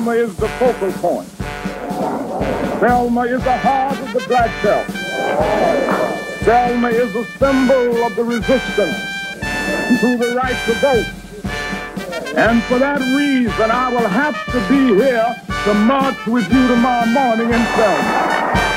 Selma is the focal point. Selma is the heart of the black belt. Selma is a symbol of the resistance to the right to vote. And for that reason, I will have to be here to march with you tomorrow morning in Selma.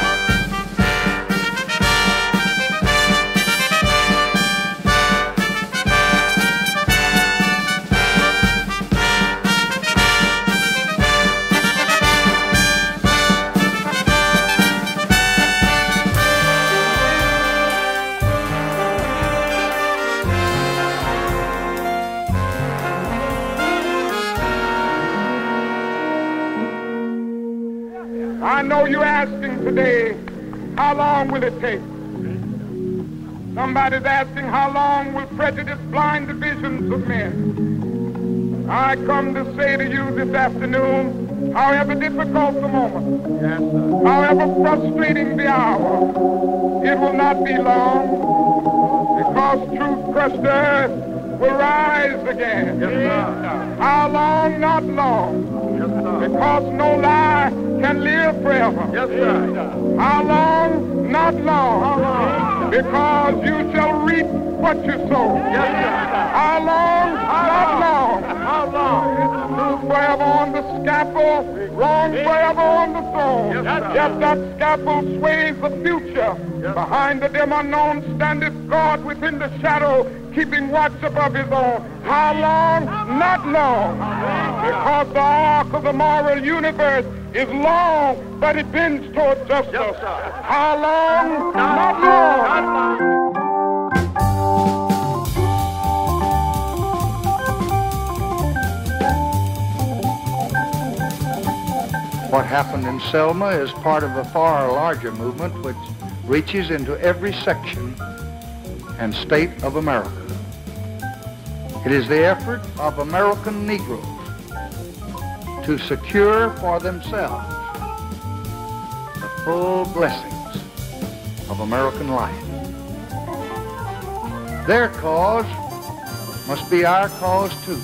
I know you're asking today, how long will it take? Somebody's asking, how long will prejudice blind the visions of men? I come to say to you this afternoon, however difficult the moment, however frustrating the hour, it will not be long, because truth crushed earth will rise again. How long? Not long. Because no lie can live forever. Yes, sir. How long? Not long. Because you shall reap what you sow. Yes, sir. How long? Not long. How long? Truth forever on the scaffold, wrong forever on the throne. Yes, that scaffold sways the future. Behind the dim unknown standeth God within the shadow, keeping watch above his own. How long? Not long. Because the arc of the moral universe is long, but it bends toward justice. How long? Not long. What happened in Selma is part of a far larger movement which reaches into every section and state of America. It is the effort of American Negroes to secure for themselves the full blessings of American life. Their cause must be our cause too,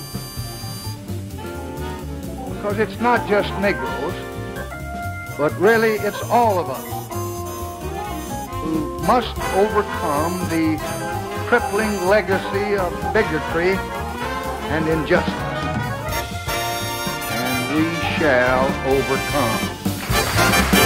because it's not just Negroes, but really it's all of us who must overcome the crippling legacy of bigotry and injustice. And we shall overcome.